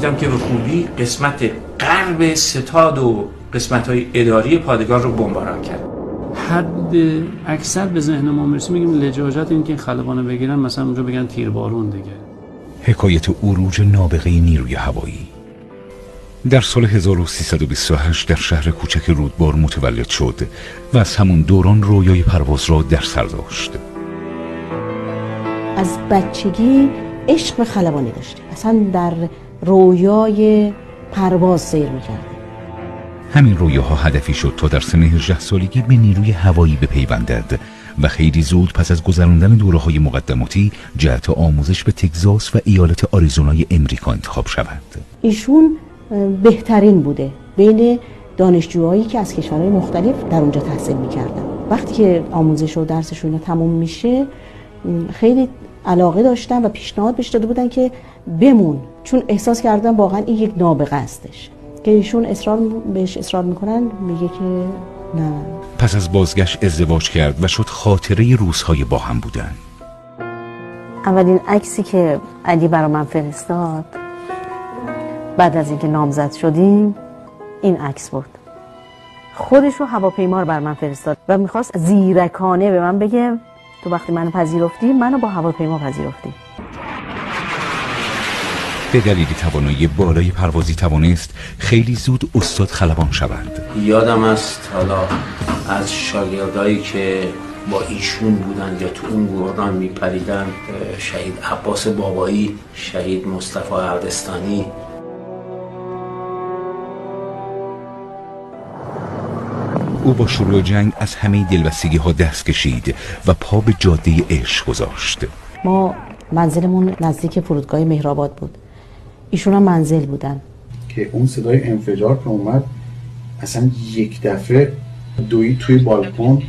دیدم که به خوبی قسمت غرب ستاد و قسمت‌های اداری پادگان رو بمباران کرد. حد اکثر به ذهن ما میرسه میگیم لجاجت این که خلبانو بگیرن، مثلا اونجا بگن تیربارون دیگه. حکایت عروج نابغه نیروی هوایی. در سال 1328 در شهر کوچک رودبار متولد شد و از همون دوران رویای پرواز را در سر داشت. از بچگی عشق به خلبانی داشته، اصلا در رویای پرواز سیر میکرد. همین رویاها هدفی شد تا در سن 18 سالگی به نیروی هوایی بپیوندد و خیلی زود پس از گذراندن دوره‌های مقدماتی جهت آموزش به تگزاس و ایالت آریزونای امریکا انتخاب شود. ایشون بهترین بوده بین دانشجوهایی که از کشورهای مختلف در اونجا تحصیل میکردن. وقتی که آموزش و درسشون تموم میشه خیلی علاقه داشتن و پیشنهاد بهش داده بودن که بمون، چون احساس کردن واقعا این یک نابغه هستش. که ایشون بهش اصرار میکنن، میگه که نه. پس از بازگشت ازدواج کرد و شد خاطره روزهای با هم بودن. اولین عکسی که علی برای من فرستاد بعد از اینکه نامزد شدیم این عکس بود. خودش رو هواپیما رو بر من فرستاد و میخواست زیرکانه به من بگه تو وقتی منو پذیرفتی منو با هواپیما پذیرفتی. به دلیل توانایی بالای پروازی توانست خیلی زود استاد خلبان شوند. یادم است حالا از شاگردایی که با ایشون بودن یا تو اون گردان میپریدن، شهید عباس بابایی، شهید مصطفی اردستانی. او با شروع جنگ از همه دلبستگی ها دست کشید و پا به جاده عشق گذاشت. ما منزلمون نزدیک فرودگاه مهرآباد بود، ایشون هم منزل بودن که اون صدای انفجار که اومد اصلا یک دفعه دوید توی بالکن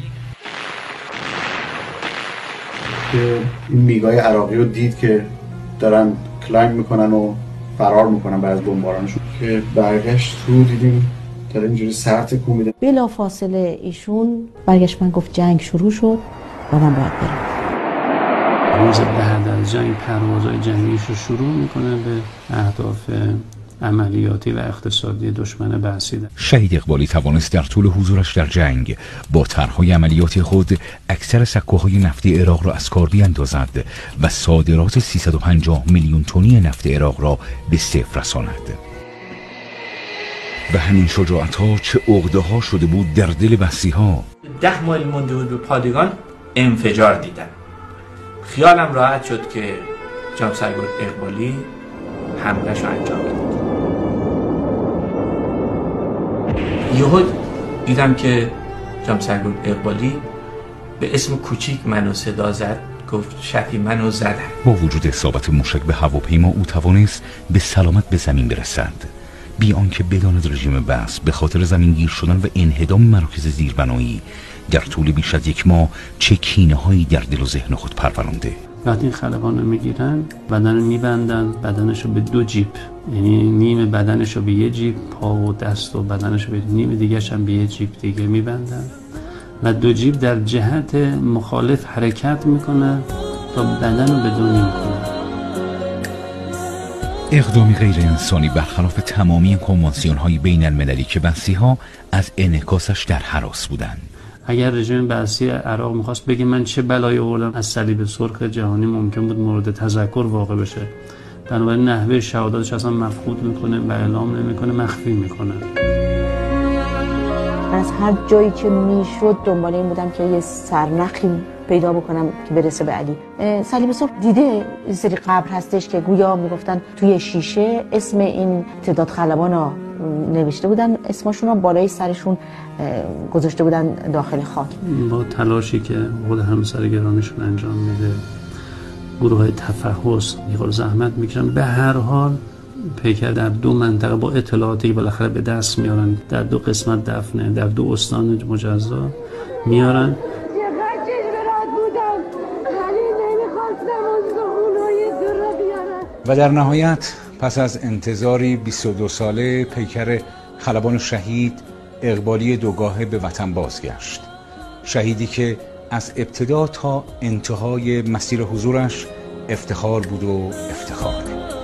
که این میگای عراقی رو دید که دارن کلایم میکنن و فرار میکنن بعد از بمبارانشون، که برگشت تو دیدیم داره اینجوری سر تکون میده. بلا فاصله ایشون برگشت من گفت جنگ شروع شد و من باید برم. روز بعد از جنگ پروازهای جنگیش رو شروع میکنه به اهداف عملیاتی و اقتصادی دشمن بسیده. شهید اقبالی توانست در طول حضورش در جنگ با طرح‌های عملیاتی خود اکثر سکوهای نفتی عراق را از کار بیاندازد و صادرات 350 میلیون تنی نفت عراق را به صفر رساند. و همین شجاعت‌ها چه عقده‌ها شده بود در دل بسی‌ها. 10 مایل مونده بود به پادگان انفجار دیدم. خیالم راحت شد که جناب سرگرد اقبالی حمله‌اش رو انجام داد. یهو دیدم که جناب سرگرد اقبالی به اسم کوچیک منو صدا زد، گفت شفی منو زدن. با وجود اصابت موشک به هواپیما او توانست به سلامت به زمین برسد، بی آنکه بداند رژیم بس به خاطر زمینگیر شدن و انهدام مراکز زیربنایی در طول بیش از 1 ماه چه کینه‌هایی در دل و ذهن خود پرورانده. وقتی این خلبان رو میگیرن بدن رو میبندن، بدنش رو به 2 جیب، یعنی نیم بدنش رو به 1 جیب، پا و دست و بدنش رو به نیم دیگه‌ش هم به 1 جیب دیگه میبندن و 2 جیب در جهت مخالف حرکت میکنن تا بدن رو به 2 نیم کنن. اقدامی غیر انسانی برخلاف تمامی کنوانسیون‌های بین المللی که بسی‌ها از انعکاسش در هراس بودند. اگر رژیم بعثی عراق میخواست بگه من چه بلایی آوردم، از صلیب سرخ جهانی ممکن بود مورد تذکر واقع بشه. بنابراین نحوه شهادتش اصلا مفقود میکنه و اعلام نمیکنه، مخفی میکنه. از هر جایی که میشد دنبال این بودم که یه سرنخی پیدا بکنم که برسه به علی. صلیب سرخ دیده سری قبر هستش که گویا میگفتن توی شیشه اسم این تعداد خلبانا نوشته بودن، اسمشون رو بالای سرشون گذاشته بودن داخل خاک. با تلاشی که خود همسر گرانشون انجام میده، گروه های تفحص میخواد زحمت میکشن، به هر حال پیکر در 2 منطقه با اطلاعاتی که بالاخره به دست میارن، در 2 قسمت دفنه، در 2 استان مجزا میارن. و در نهایت پس از انتظاری 22 ساله پیکر خلبان شهید اقبالی دوگاهه به وطن بازگشت. شهیدی که از ابتدا تا انتهای مسیر حضورش افتخار بود و افتخار.